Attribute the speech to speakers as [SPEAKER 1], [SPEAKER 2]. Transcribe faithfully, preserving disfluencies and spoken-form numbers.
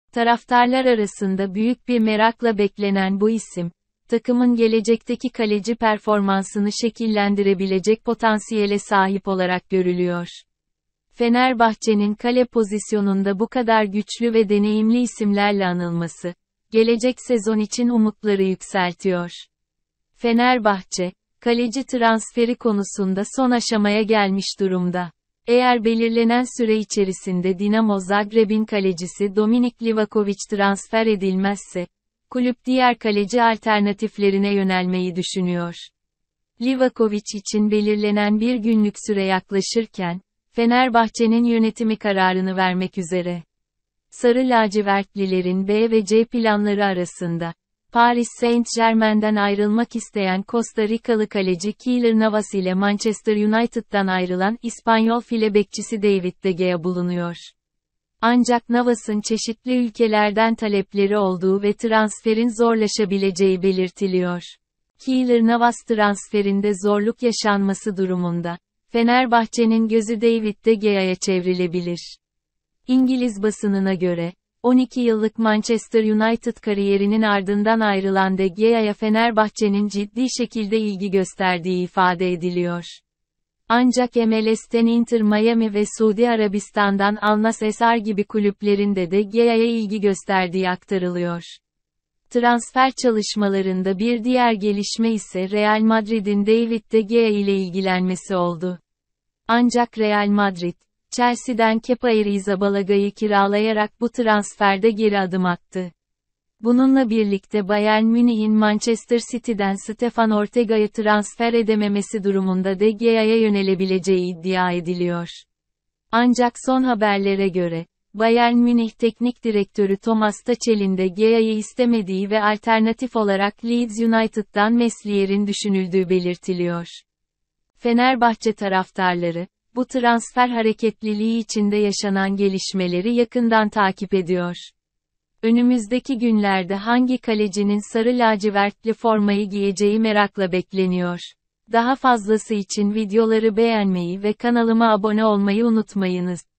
[SPEAKER 1] Taraftarlar arasında büyük bir merakla beklenen bu isim, takımın gelecekteki kaleci performansını şekillendirebilecek potansiyele sahip olarak görülüyor. Fenerbahçe'nin kale pozisyonunda bu kadar güçlü ve deneyimli isimlerle anılması, gelecek sezon için umutları yükseltiyor. Fenerbahçe, kaleci transferi konusunda son aşamaya gelmiş durumda. Eğer belirlenen süre içerisinde Dinamo Zagreb'in kalecisi Dominik Livaković transfer edilmezse, kulüp diğer kaleci alternatiflerine yönelmeyi düşünüyor. Livaković için belirlenen bir günlük süre yaklaşırken, Fenerbahçe'nin yönetimi kararını vermek üzere. Sarı lacivertlilerin B ve C planları arasında, Paris Saint-Germain'den ayrılmak isteyen Costa Rikalı kaleci Keylor Navas ile Manchester United'dan ayrılan İspanyol file bekçisi David De Gea bulunuyor. Ancak Navas'ın çeşitli ülkelerden talepleri olduğu ve transferin zorlaşabileceği belirtiliyor. Keylor Navas transferinde zorluk yaşanması durumunda, Fenerbahçe'nin gözü David De Gea'ya çevrilebilir. İngiliz basınına göre, on iki yıllık Manchester United kariyerinin ardından ayrılan De Gea'ya Fenerbahçe'nin ciddi şekilde ilgi gösterdiği ifade ediliyor. Ancak M L S'ten Inter Miami ve Suudi Arabistan'dan Al Nassr gibi kulüplerin de De Gea'ya ilgi gösterdiği aktarılıyor. Transfer çalışmalarında bir diğer gelişme ise Real Madrid'in David De Gea ile ilgilenmesi oldu. Ancak Real Madrid, Chelsea'den Kepa Arrizabalagá'yı kiralayarak bu transferde geri adım attı. Bununla birlikte Bayern Münih'in Manchester City'den Stefan Ortega'yı transfer edememesi durumunda De Gea'ya yönelebileceği iddia ediliyor. Ancak son haberlere göre, Bayern Münih Teknik Direktörü Thomas Tuchel'in De Gea'yı istemediği ve alternatif olarak Leeds United'dan Meslier'in düşünüldüğü belirtiliyor. Fenerbahçe taraftarları, bu transfer hareketliliği içinde yaşanan gelişmeleri yakından takip ediyor. Önümüzdeki günlerde hangi kalecinin sarı lacivertli formayı giyeceği merakla bekleniyor. Daha fazlası için videoları beğenmeyi ve kanalıma abone olmayı unutmayınız.